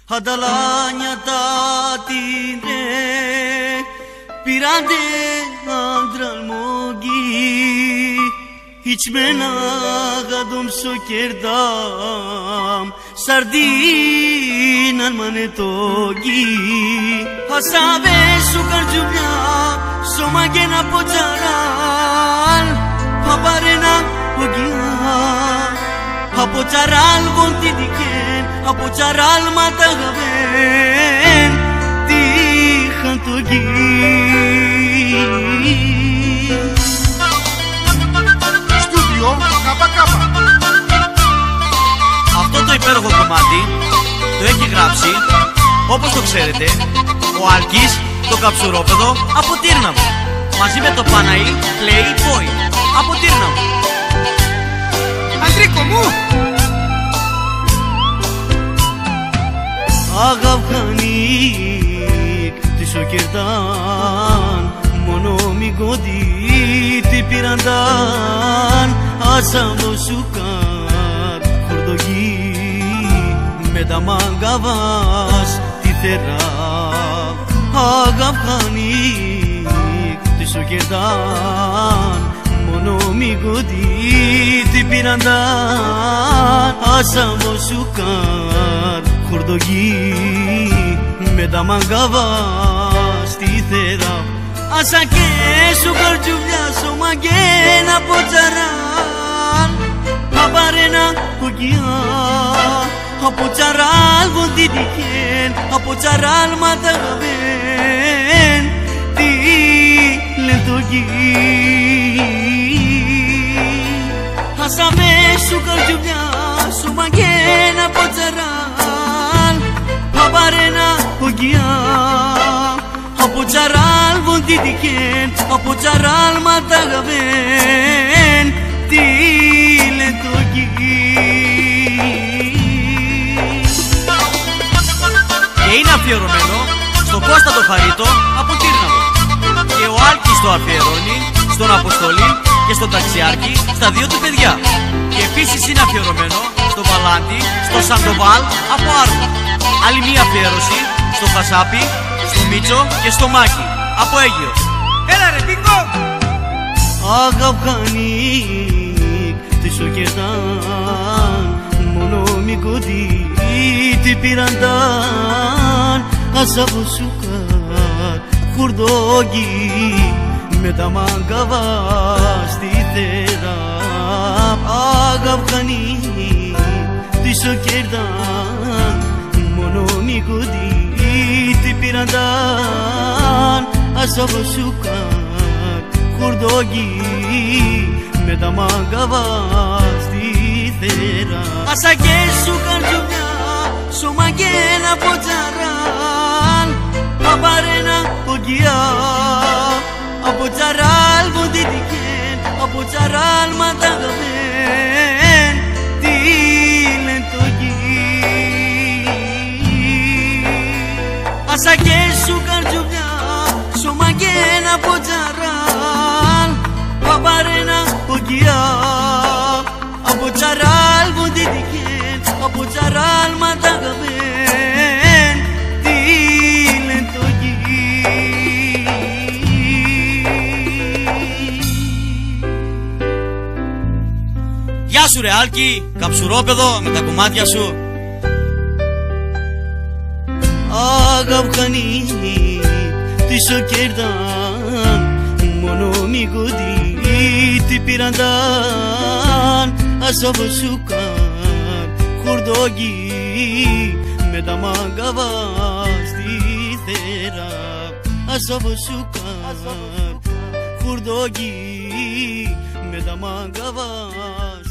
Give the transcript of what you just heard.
Hadalanya tatine pirande andral mogi hiçmena gadum sokerdam sardinan manetogi hasave sukar jubya somagena pocharal paparena hogia apocharal bonti diken apocharal matagaben di khantogi Στούντιο Καπακάπα. Αυτό το υπέροχο κομμάτι το έχει γράψει, όπως το ξέρετε, ο Άλκης το Καψουρόπεδο από Τύρναβο, μαζί με το Παναή Playboy από Τύρναβο. Αντρίκο μου! Αγαυκανίκ τη σοκερδάν μόνο μη κοντή τι πήρανταν ασάμο σου κάτ χορδογή με τα μαγκαβάς τη θερά Αγαυκανίκ τη σοκερδάν μόνο μη κοντή τι πήρανταν ασάμο σου κάτ χορδογή με τα μαγκαβά στη θερά Άσα και σου καρτσουβλιά σώμα και ένα ποτσαράλ Απαρένα χοκιά από τσαράλ βοντιτικέν από τσαράλ ματαγαβέν τι λεντογή Άσα με σου καρτσουβλιά σώμα και ένα ποτσαράλ Απαρένα χοκιά από τσαράλ βοντιτικέν από τσαράλ ματαγαβέν τι λεντογή Και είναι αφιερωμένο στον Κώστα το Χαρίτο από Τύρναβο. Και ο Άλκης το αφιερώνει στον Αποστολή και στον Ταξιάρχη, στα δύο του παιδιά. Και επίσης είναι αφιερωμένο στον Βαλάντη, στο Σαντοβάλ από Άρμα. Άλλη μία αφιέρωση στο Χασάπι, στο Μίτσο και στο Μάκη από Αίγυος. Έλα ρε Πίκο! Αγαυκανίκ τη σοκερδάν μόνο μη κοντή τι πήρανταν ασάβο σου κάτ χορδόγι με τα μαγκαβά στη θερά Αγαυκανίκ τη σοκερδάν μόνο μη κοντή τι πήρανταν ασάβο σου κάτ χορδόγι με τα μαγκαβά στη θερά Άσα και σου καρτσουβλιά σώμα και ένα ποτσαράλ Απαρένα χοκιά από τσαράλ βοντιτικέν από τσαράλ ματαγαβέν τι λεντογή Άσα και σου καρτσουβλιά σώμα και ένα ποτσαράλ Απαρένα χοκιά από τσαράλ βοντιτικέν από τσαράλ ματαγαβέν τι λεντογή Γεια σου ρε Άλκη, Καψουρόπεδο με τα κομμάτια σου. Αγαυκανίκ τη σοκερδάν μόνο μη κοντή τι πήρανταν ασάβο σου κάτ χορδόγι με τα μαγκαβά στη θερά ασάβο σου κάτ χορδόγι με τα μαγκαβά